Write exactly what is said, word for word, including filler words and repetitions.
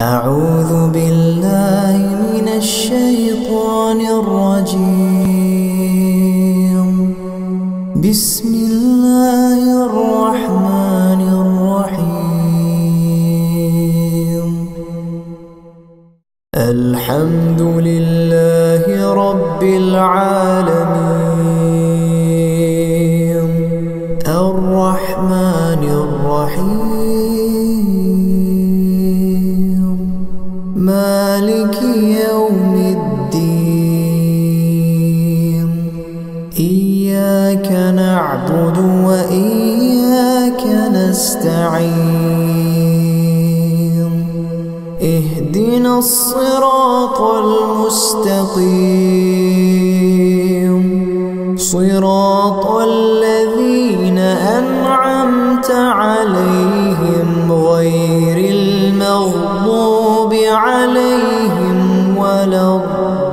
أعوذ بالله من الشيطان الرجيم. بسم الله الرحمن الرحيم. الحمد لله رب العالمين الرحمن الرحيم مالك يوم الدين. إياك نعبد وإياك نستعين. اهدنا الصراط المستقيم صراط الذين أنعمت عليهم غير المغضوب عليهم ولا الضالين.